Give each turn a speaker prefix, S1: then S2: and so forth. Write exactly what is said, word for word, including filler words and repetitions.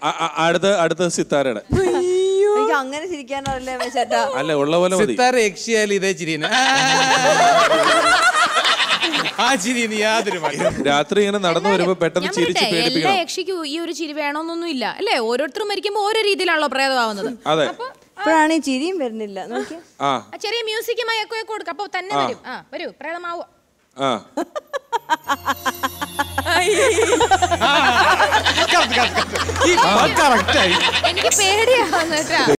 S1: അടുത്ത അടുത്ത സിത്താരയുടെ.
S2: അങ്ങനെ ചിരിക്കാനല്ലേ ചേട്ടാ?
S1: അല്ല, ഉള്ള പോലെ
S3: സിത്താര യക്ഷിയാൽ ഇതേ ചിരിനെ ആ ചിരി യാതൊരു
S1: രാത്രി ഇങ്ങനെ നടന്നു വരുമ്പോ പെട്ടെന്ന് ചിരിച്ച് പേടിപ്പിക്കണം.
S4: എല്ലാ യക്ഷിക്കും ഈ ഒരു ചിരി വേണമെന്നൊന്നും ഇല്ല അല്ലേ? ഓരോരുത്തരും മരിക്കുമ്പോ ഓരോ രീതിയിലാണല്ലോ പ്രേതമാവുന്നത്.
S1: അതെ,
S2: ഇപ്പോഴാണ് ഈ ചിരിയും വരുന്നില്ല.
S4: ആ ചെറിയ മ്യൂസിക്കുമായി ഒക്കെ കൊടുക്കും, അപ്പൊ തന്നെ വരും. ആ വരൂ, പ്രേതമാവോ.
S1: ആ
S4: എനിക്ക് പേടിയാവുന്നു കേട്ടാ.